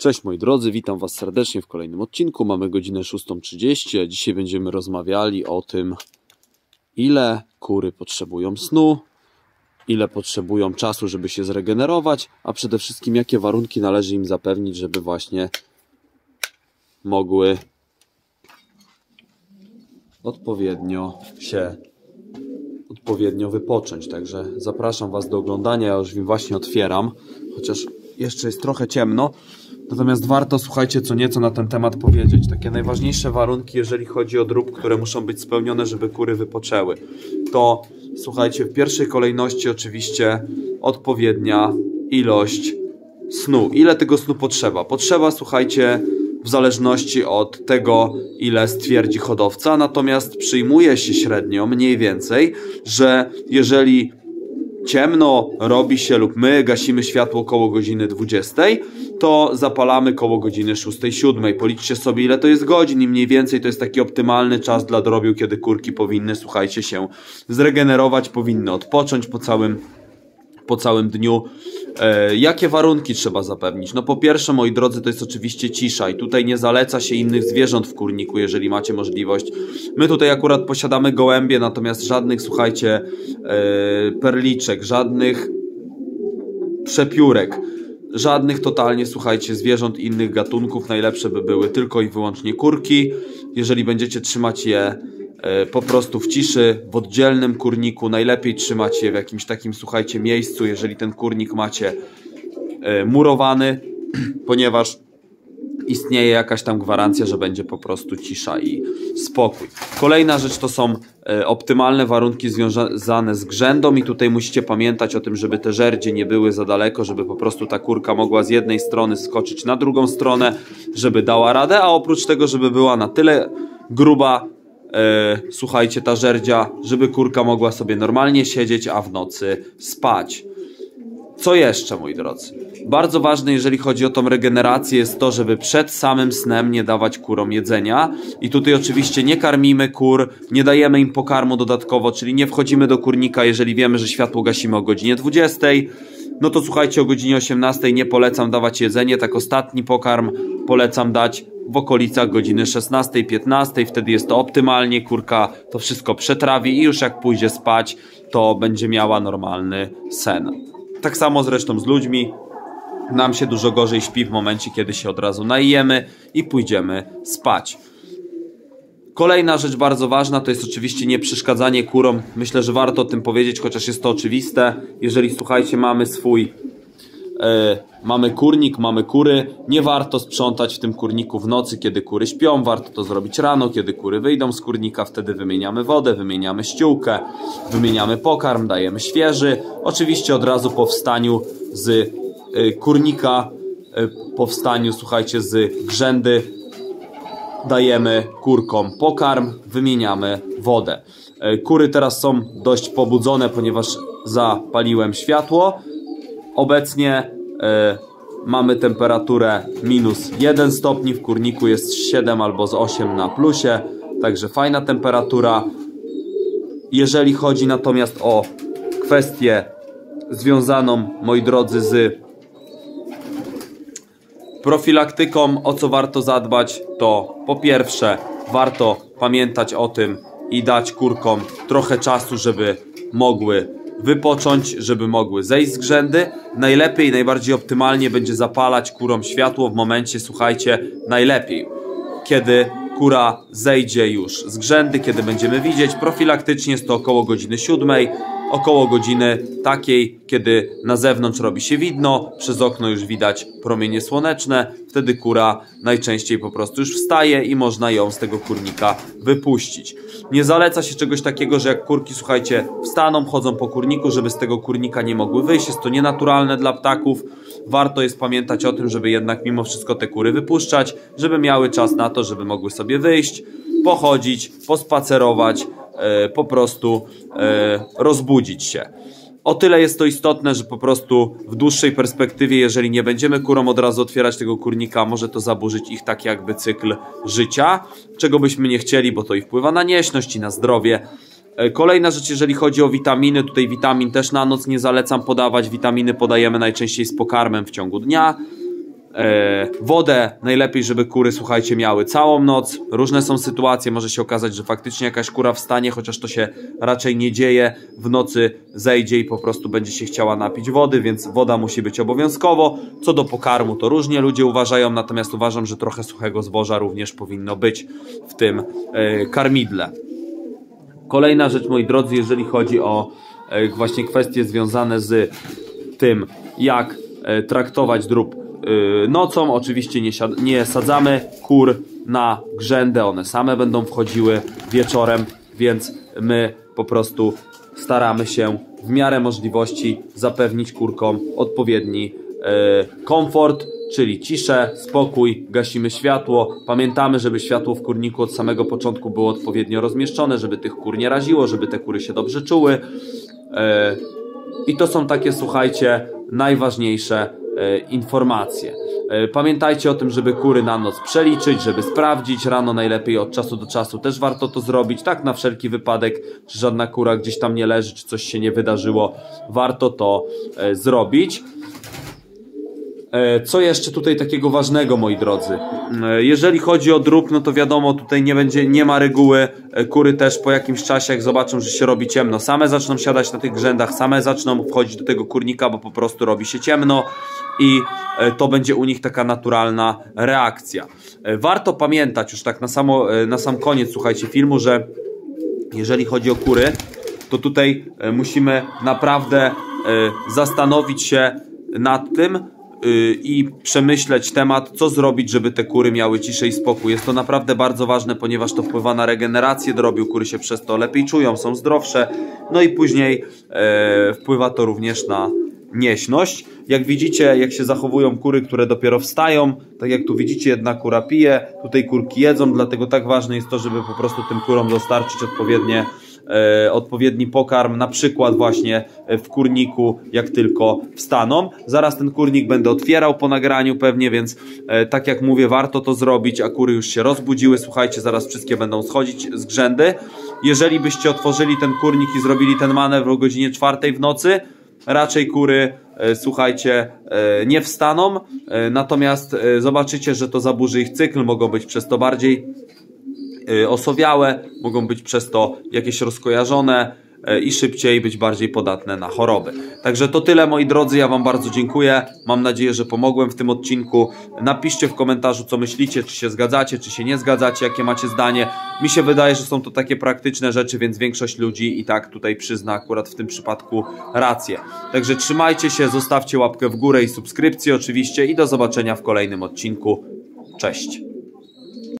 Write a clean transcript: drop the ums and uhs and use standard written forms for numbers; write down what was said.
Cześć moi drodzy, witam Was serdecznie w kolejnym odcinku. Mamy godzinę 6:30, a dzisiaj będziemy rozmawiali o tym, ile kury potrzebują snu, ile potrzebują czasu, żeby się zregenerować, a przede wszystkim jakie warunki należy im zapewnić, żeby właśnie mogły odpowiednio wypocząć. Także zapraszam Was do oglądania. Ja już im właśnie otwieram, chociaż jeszcze jest trochę ciemno. Natomiast warto, słuchajcie, co nieco na ten temat powiedzieć. Takie najważniejsze warunki, jeżeli chodzi o drób, które muszą być spełnione, żeby kury wypoczęły. To, słuchajcie, w pierwszej kolejności oczywiście odpowiednia ilość snu. Ile tego snu potrzeba? Potrzeba, słuchajcie, w zależności od tego, ile stwierdzi hodowca. Natomiast przyjmuje się średnio, mniej więcej, że jeżeli ciemno robi się lub my gasimy światło koło godziny 20, to zapalamy koło godziny 6-7. Policzcie sobie, ile to jest godzin i mniej więcej to jest taki optymalny czas dla drobiu, kiedy kurki powinny, słuchajcie, się zregenerować, powinny odpocząć po całym dniu. Jakie warunki trzeba zapewnić? No po pierwsze, moi drodzy, to jest oczywiście cisza i tutaj nie zaleca się innych zwierząt w kurniku, jeżeli macie możliwość. My tutaj akurat posiadamy gołębie, natomiast żadnych, słuchajcie, perliczek, żadnych przepiórek, żadnych totalnie, słuchajcie, zwierząt innych gatunków. Najlepsze by były tylko i wyłącznie kurki. Jeżeli będziecie trzymać je po prostu w ciszy, w oddzielnym kurniku, najlepiej trzymać je w jakimś takim, słuchajcie, miejscu, jeżeli ten kurnik macie murowany, ponieważ istnieje jakaś tam gwarancja, że będzie po prostu cisza i spokój. Kolejna rzecz to są optymalne warunki związane z grzędą i tutaj musicie pamiętać o tym, żeby te żerdzie nie były za daleko, żeby po prostu ta kurka mogła z jednej strony skoczyć na drugą stronę, żeby dała radę, a oprócz tego, żeby była na tyle gruba, słuchajcie, ta żerdzia, żeby kurka mogła sobie normalnie siedzieć, a w nocy spać. Co jeszcze, moi drodzy? Bardzo ważne, jeżeli chodzi o tą regenerację, jest to, żeby przed samym snem nie dawać kurom jedzenia. I tutaj oczywiście nie karmimy kur, nie dajemy im pokarmu dodatkowo, czyli nie wchodzimy do kurnika, jeżeli wiemy, że światło gasimy o godzinie 20. No to słuchajcie, o godzinie 18 nie polecam dawać jedzenie, tak ostatni pokarm polecam dać w okolicach godziny 16-15, wtedy jest to optymalnie, kurka to wszystko przetrawi i już jak pójdzie spać, to będzie miała normalny sen. Tak samo zresztą z ludźmi, nam się dużo gorzej śpi w momencie, kiedy się od razu najemy i pójdziemy spać. Kolejna rzecz bardzo ważna to jest oczywiście nieprzeszkadzanie kurom. Myślę, że warto o tym powiedzieć, chociaż jest to oczywiste. Jeżeli, słuchajcie, mamy kurnik, mamy kury, nie warto sprzątać w tym kurniku w nocy, kiedy kury śpią, warto to zrobić rano, kiedy kury wyjdą z kurnika, wtedy wymieniamy wodę, wymieniamy ściółkę, wymieniamy pokarm, dajemy świeży. Oczywiście od razu po wstaniu z kurnika, po wstaniu, słuchajcie, z grzędy dajemy kurkom pokarm, wymieniamy wodę. Kury teraz są dość pobudzone, ponieważ zapaliłem światło. Obecnie mamy temperaturę -1 stopień, w kurniku jest 7 albo z 8 na plusie, także fajna temperatura. Jeżeli chodzi natomiast o kwestię związaną, moi drodzy, z profilaktyką, o co warto zadbać, to po pierwsze warto pamiętać o tym i dać kurkom trochę czasu, żeby mogły wypocząć, żeby mogły zejść z grzędy. Najlepiej, najbardziej optymalnie będzie zapalać kurom światło w momencie, słuchajcie, najlepiej, kiedy kura zejdzie już z grzędy, kiedy będziemy widzieć. Profilaktycznie jest to około godziny 7, około godziny takiej, kiedy na zewnątrz robi się widno, przez okno już widać promienie słoneczne, wtedy kura najczęściej po prostu już wstaje i można ją z tego kurnika wypuścić. Nie zaleca się czegoś takiego, że jak kurki, słuchajcie, wstaną, chodzą po kurniku, żeby z tego kurnika nie mogły wyjść, jest to nienaturalne dla ptaków. Warto jest pamiętać o tym, żeby jednak mimo wszystko te kury wypuszczać, żeby miały czas na to, żeby mogły sobie wyjść, pochodzić, pospacerować, po prostu rozbudzić się. O tyle jest to istotne, że po prostu w dłuższej perspektywie, jeżeli nie będziemy kurom od razu otwierać tego kurnika, może to zaburzyć ich tak jakby cykl życia, czego byśmy nie chcieli, bo to i wpływa na nieśność i na zdrowie. Kolejna rzecz, jeżeli chodzi o witaminy, tutaj witamin też na noc nie zalecam podawać, witaminy podajemy najczęściej z pokarmem w ciągu dnia. Wodę najlepiej, żeby kury, słuchajcie, miały całą noc. Różne są sytuacje, może się okazać, że faktycznie jakaś kura wstanie, chociaż to się raczej nie dzieje. W nocy zejdzie i po prostu będzie się chciała napić wody, więc woda musi być obowiązkowo. Co do pokarmu, to różnie ludzie uważają, natomiast uważam, że trochę suchego zboża również powinno być w tym karmidle. Kolejna rzecz, moi drodzy, jeżeli chodzi o właśnie kwestie związane z tym, jak traktować drób nocą. Oczywiście nie sadzamy kur na grzędę, one same będą wchodziły wieczorem, więc my po prostu staramy się w miarę możliwości zapewnić kurkom odpowiedni komfort, czyli ciszę, spokój, gasimy światło. Pamiętamy, żeby światło w kurniku od samego początku było odpowiednio rozmieszczone, żeby tych kur nie raziło, żeby te kury się dobrze czuły. I to są takie, słuchajcie, najważniejsze informacje. Pamiętajcie o tym, żeby kury na noc przeliczyć, żeby sprawdzić. Rano najlepiej od czasu do czasu też warto to zrobić, tak na wszelki wypadek, czy żadna kura gdzieś tam nie leży, czy coś się nie wydarzyło. Warto to zrobić. Co jeszcze tutaj takiego ważnego, moi drodzy? Jeżeli chodzi o drób, no to wiadomo, tutaj nie ma reguły. Kury też po jakimś czasie, jak zobaczą, że się robi ciemno, same zaczną siadać na tych grzędach, same zaczną wchodzić do tego kurnika, bo po prostu robi się ciemno i to będzie u nich taka naturalna reakcja. Warto pamiętać już tak na sam koniec, słuchajcie, filmu, że jeżeli chodzi o kury, to tutaj musimy naprawdę zastanowić się nad tym, i przemyśleć temat, co zrobić, żeby te kury miały ciszę i spokój. Jest to naprawdę bardzo ważne, ponieważ to wpływa na regenerację drobiu, kury się przez to lepiej czują, są zdrowsze, no i później wpływa to również na nieśność. Jak widzicie, jak się zachowują kury, które dopiero wstają, tak jak tu widzicie, jedna kura pije, tutaj kurki jedzą, dlatego tak ważne jest to, żeby po prostu tym kurom dostarczyć odpowiedni pokarm, na przykład właśnie w kurniku, jak tylko wstaną. Zaraz ten kurnik będę otwierał po nagraniu pewnie, więc tak jak mówię, warto to zrobić, a kury już się rozbudziły. Słuchajcie, zaraz wszystkie będą schodzić z grzędy. Jeżeli byście otworzyli ten kurnik i zrobili ten manewr o godzinie 4 w nocy, raczej kury, słuchajcie, nie wstaną, natomiast zobaczycie, że to zaburzy ich cykl, mogą być przez to bardziej osowiałe, mogą być przez to jakieś rozkojarzone i szybciej być bardziej podatne na choroby. Także to tyle, moi drodzy, ja wam bardzo dziękuję, mam nadzieję, że pomogłem w tym odcinku. Napiszcie w komentarzu, co myślicie, czy się zgadzacie, czy się nie zgadzacie, jakie macie zdanie. Mi się wydaje, że są to takie praktyczne rzeczy, więc większość ludzi i tak tutaj przyzna akurat w tym przypadku rację. Także trzymajcie się, zostawcie łapkę w górę i subskrypcję oczywiście i do zobaczenia w kolejnym odcinku. Cześć!